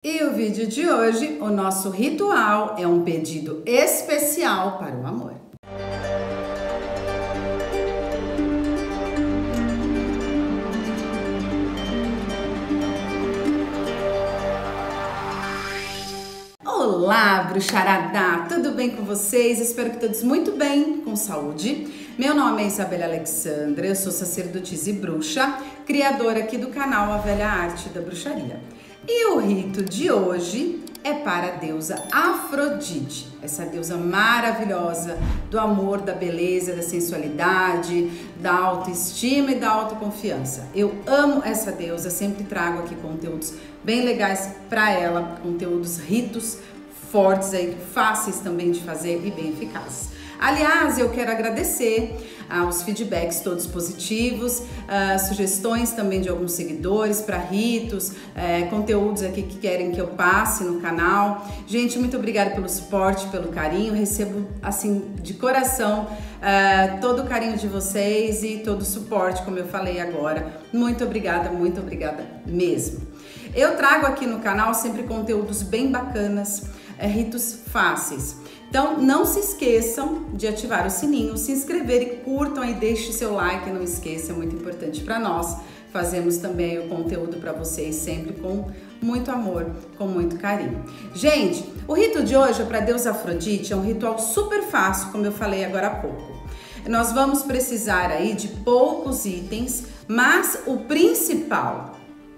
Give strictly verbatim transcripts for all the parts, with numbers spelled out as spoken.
E o vídeo de hoje, o nosso ritual é um pedido especial para o amor. Olá, bruxarada! Tudo bem com vocês? Espero que todos muito bem, com saúde. Meu nome é Isabela Alexandra, eu sou sacerdotisa e bruxa, criadora aqui do canal A Velha Arte da Bruxaria. E o rito de hoje é para a deusa Afrodite, essa deusa maravilhosa do amor, da beleza, da sensualidade, da autoestima e da autoconfiança. Eu amo essa deusa, sempre trago aqui conteúdos bem legais para ela, conteúdos, ritos fortes aí, fáceis também de fazer e bem eficazes. Aliás, eu quero agradecer aos feedbacks todos positivos, uh, sugestões também de alguns seguidores para ritos, uh, conteúdos aqui que querem que eu passe no canal. Gente, muito obrigada pelo suporte, pelo carinho. Recebo, assim, de coração, uh, todo o carinho de vocês e todo o suporte, como eu falei agora. Muito obrigada, muito obrigada mesmo. Eu trago aqui no canal sempre conteúdos bem bacanas, uh, ritos fáceis. Então, não se esqueçam de ativar o sininho, se inscrever e curtam e deixem seu like, não esqueça, é muito importante para nós. Fazemos também o conteúdo para vocês sempre com muito amor, com muito carinho. Gente, o rito de hoje é para a deusa Afrodite, é um ritual super fácil, como eu falei agora há pouco. Nós vamos precisar aí de poucos itens, mas o principal,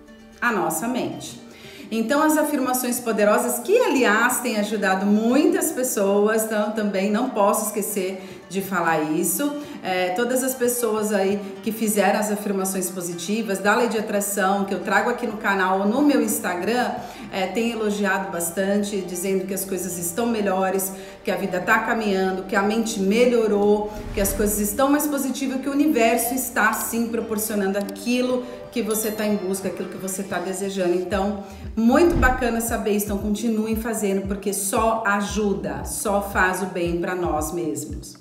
a nossa mente. Então, as afirmações poderosas, que aliás tem ajudado muitas pessoas, então também não posso esquecer de falar isso. É, todas as pessoas aí que fizeram as afirmações positivas da lei de atração, que eu trago aqui no canal ou no meu Instagram, é, tem elogiado bastante, dizendo que as coisas estão melhores, que a vida está caminhando, que a mente melhorou, que as coisas estão mais positivas, que o universo está sim proporcionando aquilo que você está em busca, aquilo que você está desejando. Então, muito bacana saber isso, então continuem fazendo, porque só ajuda, só faz o bem para nós mesmos.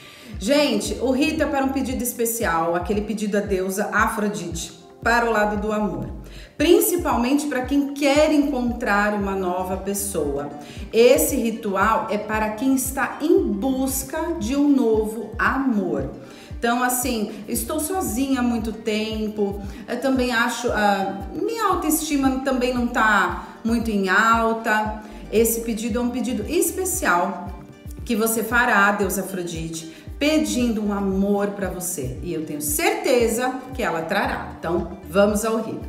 Gente, o rito é para um pedido especial, aquele pedido à deusa Afrodite, para o lado do amor. Principalmente para quem quer encontrar uma nova pessoa. Esse ritual é para quem está em busca de um novo amor. Então, assim, estou sozinha há muito tempo, eu também acho, a minha autoestima também não está muito em alta. Esse pedido é um pedido especial que você fará, deusa Afrodite, pedindo um amor para você. E eu tenho certeza que ela trará. Então, vamos ao rito.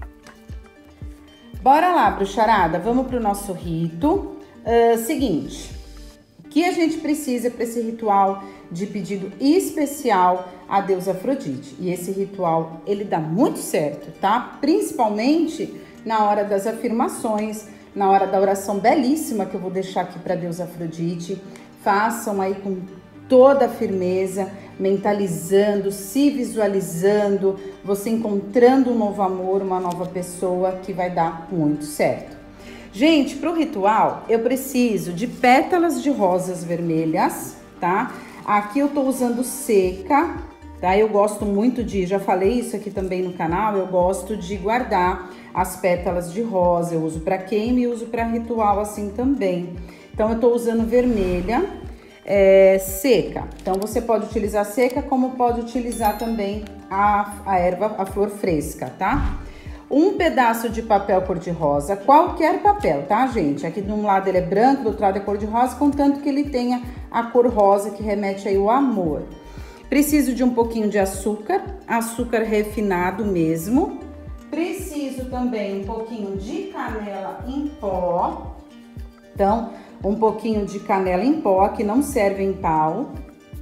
Bora lá, bruxarada, vamos para o nosso rito. Uh, seguinte, o que a gente precisa para esse ritual de pedido especial à deusa Afrodite? E esse ritual, ele dá muito certo, tá? Principalmente na hora das afirmações, na hora da oração belíssima que eu vou deixar aqui para a deusa Afrodite. Façam aí com toda a firmeza, mentalizando, se visualizando, você encontrando um novo amor, uma nova pessoa, que vai dar muito certo. Gente, para o ritual, eu preciso de pétalas de rosas vermelhas, tá? Aqui eu tô usando seca, tá? Eu gosto muito de, já falei isso aqui também no canal, eu gosto de guardar as pétalas de rosa, eu uso para queima e uso para ritual assim também. Então, eu tô usando vermelha, é, seca. Então, você pode utilizar seca, como pode utilizar também a, a erva, a flor fresca, tá? Um pedaço de papel cor-de-rosa, qualquer papel, tá, gente? Aqui de um lado ele é branco, do outro lado é cor-de-rosa, contanto que ele tenha a cor rosa, que remete aí ao amor. Preciso de um pouquinho de açúcar, açúcar refinado mesmo. Preciso também um pouquinho de canela em pó. Então, um pouquinho de canela em pó, que não serve em pau.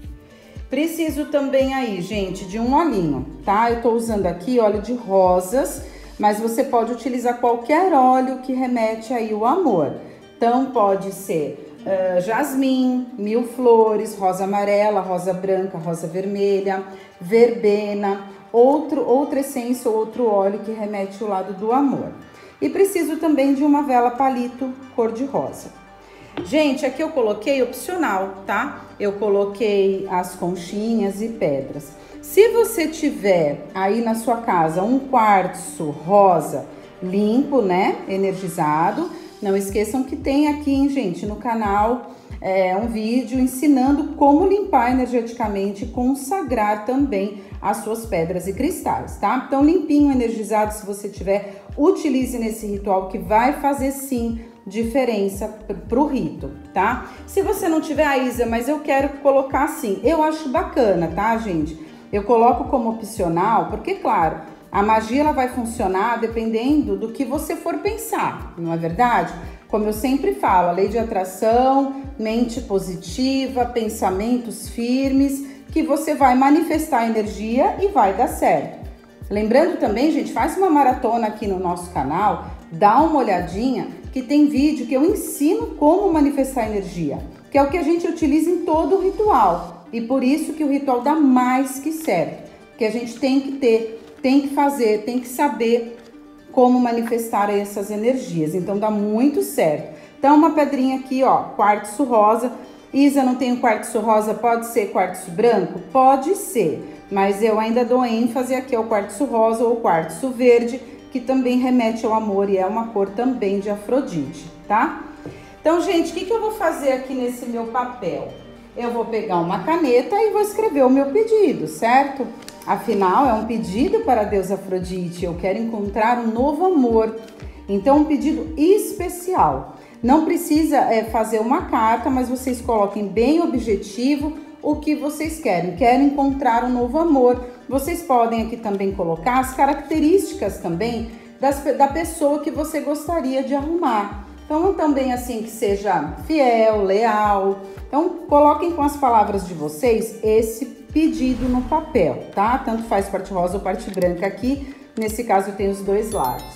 Preciso também aí, gente, de um olhinho, tá? Eu tô usando aqui óleo de rosas, mas você pode utilizar qualquer óleo que remete aí o amor. Então, pode ser uh, jasmim, mil flores, rosa amarela, rosa branca, rosa vermelha, verbena, outro, outra essência ou outro óleo que remete o lado do amor. E preciso também de uma vela palito cor-de-rosa. Gente, aqui eu coloquei opcional, tá? Eu coloquei as conchinhas e pedras. Se você tiver aí na sua casa um quartzo rosa, limpo, né? Energizado. Não esqueçam que tem aqui, hein, gente, no canal é, um vídeo ensinando como limpar energeticamente e consagrar também as suas pedras e cristais, tá? Então, limpinho, energizado, se você tiver, utilize nesse ritual que vai fazer sim diferença pro rito, tá? Se você não tiver, a Isa, mas eu quero colocar assim, eu acho bacana, tá, gente? Eu coloco como opcional, porque, claro, a magia ela vai funcionar dependendo do que você for pensar, não é verdade? Como eu sempre falo, a lei de atração, mente positiva, pensamentos firmes, que você vai manifestar energia e vai dar certo. Lembrando também, gente, faz uma maratona aqui no nosso canal, dá uma olhadinha, que tem vídeo que eu ensino como manifestar energia, que é o que a gente utiliza em todo o ritual. E por isso que o ritual dá mais que certo, que a gente tem que ter, tem que fazer, tem que saber como manifestar essas energias. Então dá muito certo. Então uma pedrinha aqui, ó, quartzo rosa. Isa, não tenho quartzo rosa, pode ser quartzo branco? Pode ser, mas eu ainda dou ênfase aqui ao quartzo rosa ou quartzo verde, que também remete ao amor e é uma cor também de Afrodite, tá? Então, gente, o que, que eu vou fazer aqui nesse meu papel? Eu vou pegar uma caneta e vou escrever o meu pedido, certo? Afinal, é um pedido para a deusa Afrodite, eu quero encontrar um novo amor. Então, um pedido especial. Não precisa é, fazer uma carta, mas vocês coloquem bem objetivo o que vocês querem. Quero encontrar um novo amor. Vocês podem aqui também colocar as características também das, da pessoa que você gostaria de arrumar. Então, também assim, que seja fiel, leal. Então, coloquem com as palavras de vocês esse pedido no papel, tá? Tanto faz parte rosa ou parte branca aqui. Nesse caso, eu tenho os dois lados.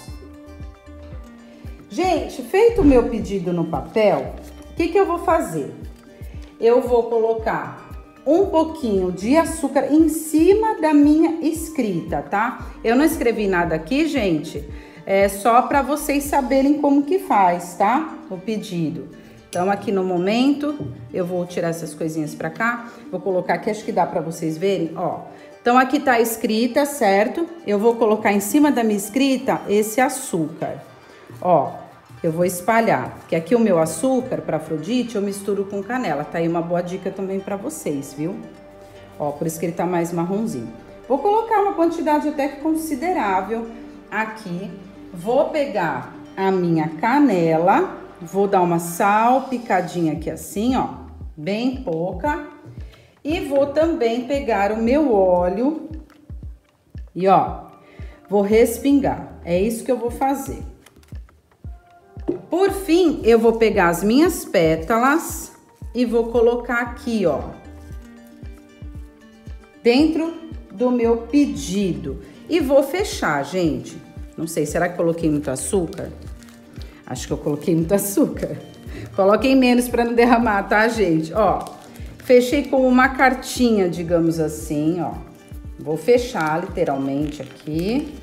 Gente, feito o meu pedido no papel, o que, que eu vou fazer? Eu vou colocar um pouquinho de açúcar em cima da minha escrita, tá? Eu não escrevi nada aqui, gente, é só para vocês saberem como que faz, tá? O pedido. Então, aqui no momento, eu vou tirar essas coisinhas pra cá, vou colocar aqui, acho que dá pra vocês verem, ó. Então, aqui tá a escrita, certo? Eu vou colocar em cima da minha escrita esse açúcar, ó. Eu vou espalhar, porque aqui o meu açúcar para Afrodite eu misturo com canela, tá aí uma boa dica também para vocês, viu? Ó, por isso que ele tá mais marronzinho. Vou colocar uma quantidade até que considerável aqui. Vou pegar a minha canela, vou dar uma salpicadinha aqui assim, ó, bem pouca. E vou também pegar o meu óleo e, ó, vou respingar. É isso que eu vou fazer. Por fim, eu vou pegar as minhas pétalas e vou colocar aqui, ó, dentro do meu pedido. E vou fechar, gente. Não sei, será que coloquei muito açúcar? Acho que eu coloquei muito açúcar. Coloquem menos para não derramar, tá, gente? Ó, fechei com uma cartinha, digamos assim, ó. Vou fechar literalmente aqui.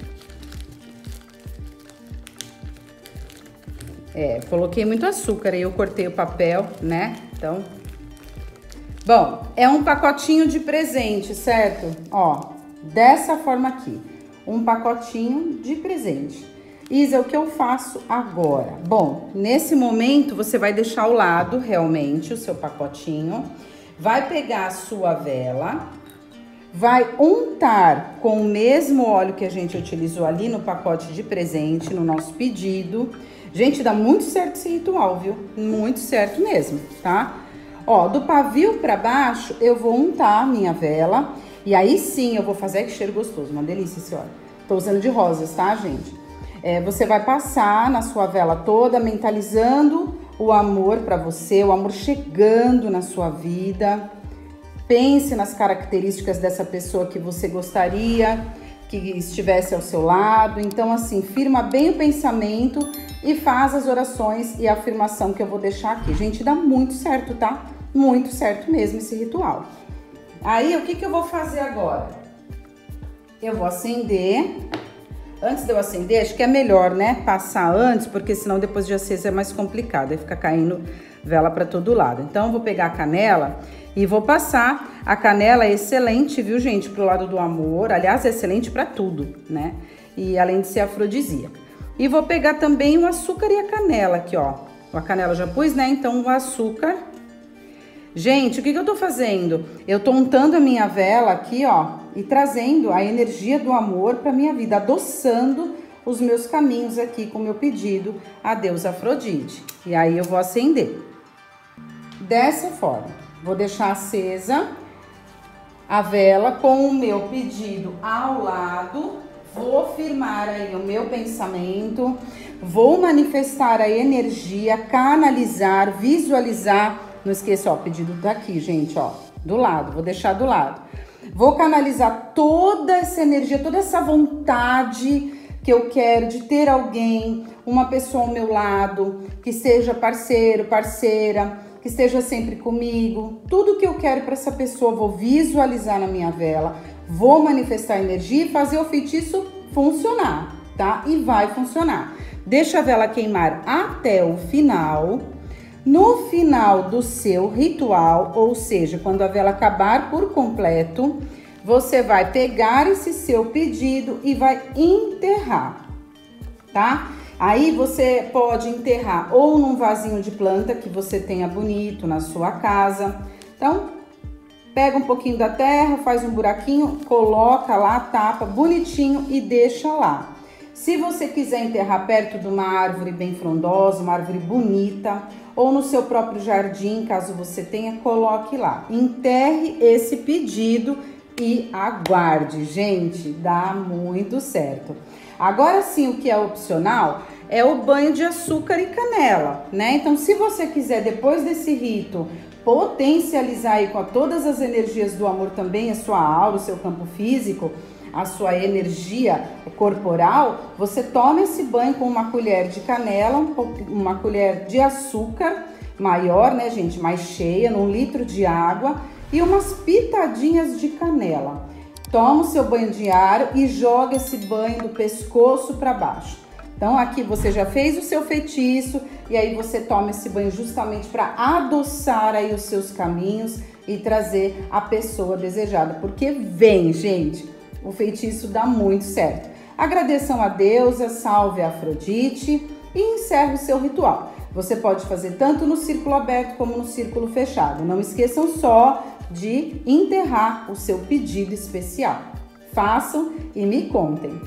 É, coloquei muito açúcar e eu cortei o papel, né? Então, bom, é um pacotinho de presente, certo? Ó, dessa forma aqui, um pacotinho de presente. Isa, o que eu faço agora? Bom, nesse momento você vai deixar ao lado realmente o seu pacotinho, vai pegar a sua vela, vai untar com o mesmo óleo que a gente utilizou ali no pacote de presente, no nosso pedido. Gente, dá muito certo esse ritual, viu? Muito certo mesmo, tá? Ó, do pavio pra baixo, eu vou untar a minha vela. E aí sim, eu vou fazer, que cheiro gostoso, uma delícia esse óleo. Tô usando de rosas, tá, gente? É, você vai passar na sua vela toda, mentalizando o amor pra você, o amor chegando na sua vida. Pense nas características dessa pessoa que você gostaria que estivesse ao seu lado. Então, assim, firma bem o pensamento e faz as orações e a afirmação que eu vou deixar aqui. Gente, dá muito certo, tá? Muito certo mesmo esse ritual. Aí, o que que eu vou fazer agora? Eu vou acender. Antes de eu acender, acho que é melhor, né? Passar antes, porque senão depois de acesa é mais complicado. Aí fica caindo vela para todo lado. Então, eu vou pegar a canela e vou passar. A canela é excelente, viu, gente? Pro lado do amor. Aliás, é excelente para tudo, né? E além de ser afrodisíaca. E vou pegar também o açúcar e a canela aqui, ó. A canela eu já pus, né? Então o açúcar. Gente, o que que eu tô fazendo? Eu tô untando a minha vela aqui, ó, e trazendo a energia do amor pra minha vida, adoçando os meus caminhos aqui com o meu pedido a deusa Afrodite. E aí eu vou acender. Dessa forma, vou deixar acesa a vela com o meu pedido ao lado. Vou firmar aí o meu pensamento, vou manifestar a energia, canalizar, visualizar. Não esqueça, ó, o pedido daqui, gente, ó, do lado, vou deixar do lado. Vou canalizar toda essa energia, toda essa vontade que eu quero de ter alguém, uma pessoa ao meu lado, que seja parceiro, parceira, que esteja sempre comigo. Tudo que eu quero para essa pessoa, vou visualizar na minha vela, vou manifestar a energia e fazer o feitiço funcionar, tá? E vai funcionar. Deixa a vela queimar até o final. No final do seu ritual, ou seja, quando a vela acabar por completo, você vai pegar esse seu pedido e vai enterrar, tá? Aí você pode enterrar ou num vasinho de planta que você tenha bonito na sua casa. Então, pega um pouquinho da terra, faz um buraquinho, coloca lá, tapa bonitinho e deixa lá. Se você quiser enterrar perto de uma árvore bem frondosa, uma árvore bonita, ou no seu próprio jardim, caso você tenha, coloque lá. Enterre esse pedido e aguarde, gente, dá muito certo. Agora sim, o que é opcional é o banho de açúcar e canela, né? Então, se você quiser, depois desse rito, potencializar aí com todas as energias do amor também, a sua aura, o seu campo físico, a sua energia corporal, você toma esse banho com uma colher de canela, uma colher de açúcar maior, né, gente, mais cheia, num litro de água e umas pitadinhas de canela. Toma o seu banho diário e joga esse banho do pescoço para baixo. Então aqui você já fez o seu feitiço e aí você toma esse banho justamente para adoçar aí os seus caminhos e trazer a pessoa desejada, porque vem, gente, o feitiço dá muito certo. Agradeçam a deusa, salve a Afrodite e encerre o seu ritual. Você pode fazer tanto no círculo aberto como no círculo fechado. Não esqueçam só de enterrar o seu pedido especial. Façam e me contem.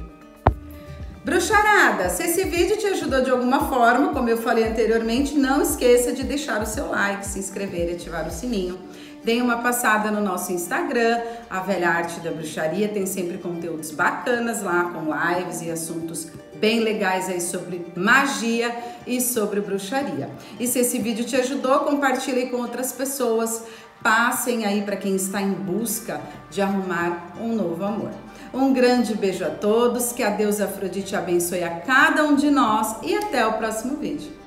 Bruxarada, se esse vídeo te ajudou de alguma forma, como eu falei anteriormente, não esqueça de deixar o seu like, se inscrever e ativar o sininho. Dê uma passada no nosso Instagram, a Velha Arte da Bruxaria, tem sempre conteúdos bacanas lá, com lives e assuntos bem legais aí sobre magia e sobre bruxaria. E se esse vídeo te ajudou, compartilhe com outras pessoas, passem aí para quem está em busca de arrumar um novo amor. Um grande beijo a todos, que a deusa Afrodite abençoe a cada um de nós e até o próximo vídeo.